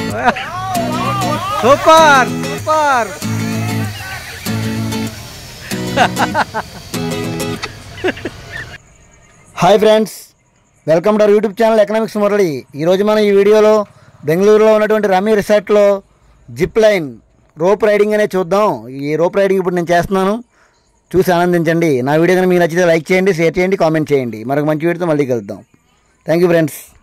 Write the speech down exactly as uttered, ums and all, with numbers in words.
Super super. Hi friends, welcome to our YouTube channel economics Murali. ఈరోజు మనం ఈ వీడియోలో బెంగళూరులో ఉన్నటువంటి రమీ రిసార్ట్లో జిప్ లైన్ రోప్ రైడింగ్ అనేది చూద్దాం. ఈ రోప్ రైడింగ్ ఇప్పుడు నేను చేస్తున్నాను, చూసి ఆనందించండి. నా వీడియో కనుక మీకు నచ్చితే లైక్ చేయండి, షేర్ చేయండి, కామెంట్ చేయండి. మరొక మంచి వీడియోతో మళ్ళీ కలుద్దాం. Thank you friends.